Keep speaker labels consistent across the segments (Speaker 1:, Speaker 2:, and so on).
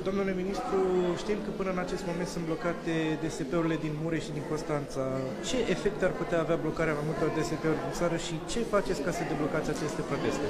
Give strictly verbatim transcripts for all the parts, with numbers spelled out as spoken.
Speaker 1: Domnule ministru, știm că până în acest moment sunt blocate D S P-urile din Mureș și din Constanța. Ce efect ar putea avea blocarea mai multor D S P-uri din țară și ce faceți ca să deblocați aceste proteste?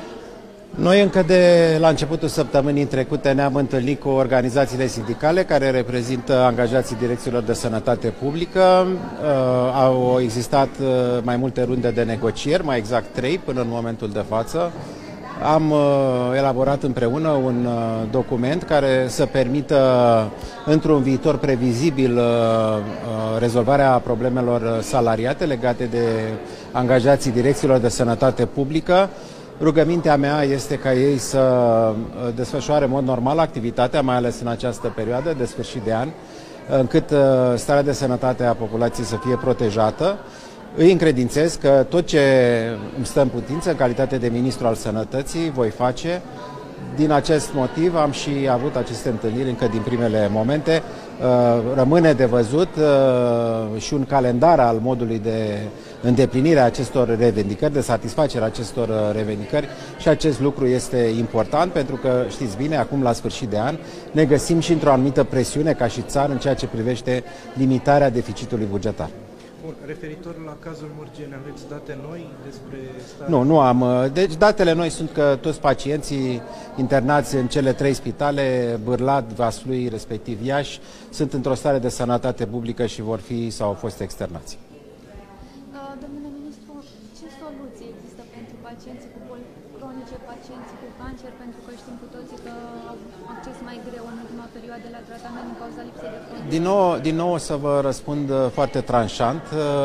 Speaker 2: Noi încă de la începutul săptămânii trecute ne-am întâlnit cu organizațiile sindicale care reprezintă angajații direcțiilor de sănătate publică. Uh, au existat uh, mai multe runde de negocieri, mai exact trei până în momentul de față. Am uh, elaborat împreună un uh, document care să permită într-un viitor previzibil uh, uh, rezolvarea problemelor salariate legate de angajații direcțiilor de sănătate publică. Rugămintea mea este ca ei să desfășoare în mod normal activitatea, mai ales în această perioadă de sfârșit de an, încât starea de sănătate a populației să fie protejată. Îi încredințez că tot ce îmi stă în putință, în calitate de ministru al sănătății, voi face. Din acest motiv am și avut aceste întâlniri încă din primele momente. Rămâne de văzut și un calendar al modului de îndeplinire a acestor revendicări, de satisfacere a acestor revendicări și acest lucru este important pentru că, știți bine, acum la sfârșit de an ne găsim și într-o anumită presiune ca și țară în ceea ce privește limitarea deficitului bugetar.
Speaker 1: Bun, referitor la cazul Murgeni, aveți date noi despre starea?
Speaker 2: Nu, nu am. Deci datele noi sunt că toți pacienții internați în cele trei spitale, Bârlad, Vaslui, respectiv Iași, sunt într-o stare de sănătate publică și vor fi sau au fost externați.
Speaker 3: Domnule ministru, ce soluții există pentru pacienții cu boli cronice, pacienții cu cancer, pentru că știm cu toții că au acces mai greu în ultima perioadă la tratament din cauza lipsei de fonduri?
Speaker 2: Din nou, din nou o să vă răspund foarte tranșant.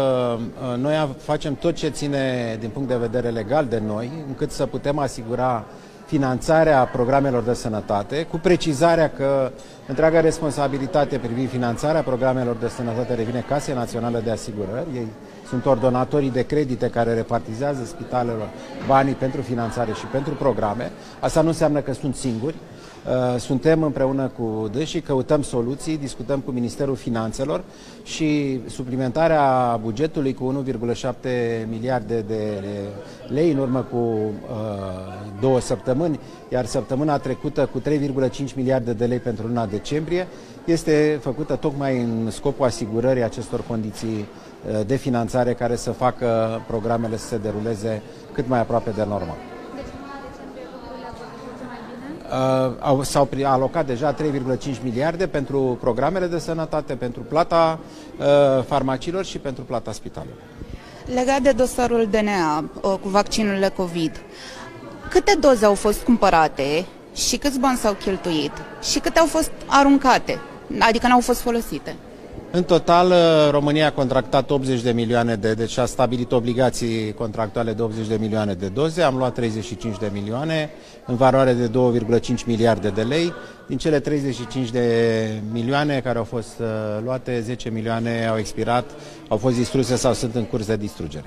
Speaker 2: Noi facem tot ce ține din punct de vedere legal de noi, încât să putem asigura finanțarea programelor de sănătate, cu precizarea că întreaga responsabilitate privind finanțarea programelor de sănătate revine Casei Naționale de Asigurări. Ei sunt ordonatorii de credite care repartizează spitalelor banii pentru finanțare și pentru programe. Asta nu înseamnă că sunt singuri. Suntem împreună cu dânsii, căutăm soluții, discutăm cu Ministerul Finanțelor și suplimentarea bugetului cu unu virgulă șapte miliarde de lei în urmă cu uh, două săptămâni, iar săptămâna trecută cu trei virgulă cinci miliarde de lei pentru luna decembrie, este făcută tocmai în scopul asigurării acestor condiții de finanțare care să facă programele să se deruleze cât mai aproape de normal. Uh, S-au alocat deja trei virgulă cinci miliarde pentru programele de sănătate, pentru plata uh, farmaciilor și pentru plata spitalelor.
Speaker 4: Legat de dosarul D N A uh, cu vaccinurile COVID, câte doze au fost cumpărate și câți bani s-au cheltuit și câte au fost aruncate, adică n-au fost folosite?
Speaker 2: În total, România a contractat optzeci de milioane de, deci a stabilit obligații contractuale de optzeci de milioane de doze, am luat treizeci și cinci de milioane, în valoare de două virgulă cinci miliarde de lei. Din cele treizeci și cinci de milioane care au fost uh, luate, zece milioane au expirat, au fost distruse sau sunt în curs de distrugere.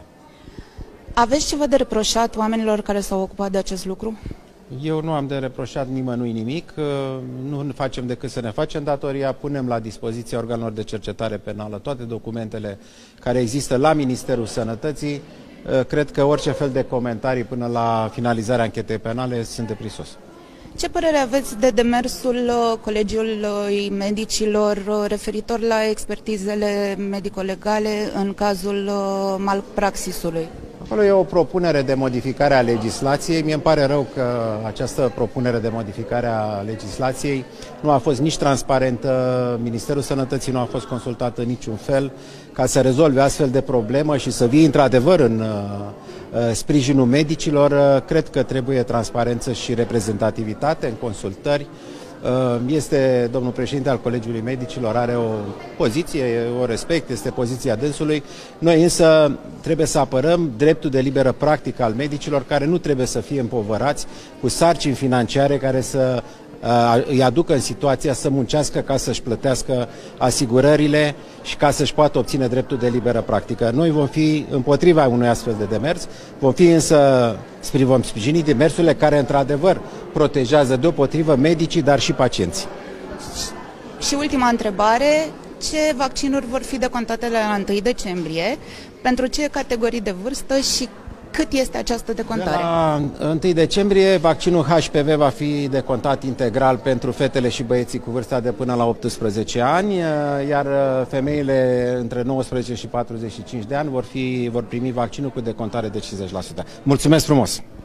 Speaker 4: Aveți ceva de reproșat oamenilor care s-au ocupat de acest lucru?
Speaker 2: Eu nu am de reproșat nimănui nimic, nu facem decât să ne facem datoria, punem la dispoziția organelor de cercetare penală toate documentele care există la Ministerul Sănătății. Cred că orice fel de comentarii până la finalizarea anchetei penale sunt de prisos.
Speaker 4: Ce părere aveți de demersul Colegiului Medicilor referitor la expertizele medico-legale în cazul malpraxisului?
Speaker 2: Acolo e o propunere de modificare a legislației. Mie îmi pare rău că această propunere de modificare a legislației nu a fost nici transparentă, Ministerul Sănătății nu a fost consultat în niciun fel ca să rezolve astfel de problemă și să vie într-adevăr în uh, sprijinul medicilor. Cred că trebuie transparență și reprezentativitate în consultări. Este domnul președinte al Colegiului Medicilor, are o poziție, o respect, este poziția dânsului. Noi însă trebuie să apărăm dreptul de liberă practică al medicilor, care nu trebuie să fie împovărați cu sarcini financiare care să îi aducă în situația să muncească ca să-și plătească asigurările și ca să-și poată obține dreptul de liberă practică. Noi vom fi împotriva unui astfel de demers, vom fi însă, vom sprijini demersurile care într-adevăr protejează deopotrivă medicii, dar și pacienții.
Speaker 4: Și ultima întrebare, ce vaccinuri vor fi decontate la întâi decembrie, pentru ce categorii de vârstă și Cât este această decontare?
Speaker 2: De la întâi decembrie, vaccinul H P V va fi decontat integral pentru fetele și băieții cu vârsta de până la optsprezece ani, iar femeile între nouăsprezece și patruzeci și cinci de ani vor, fi, vor primi vaccinul cu decontare de cincizeci la sută. Mulțumesc frumos!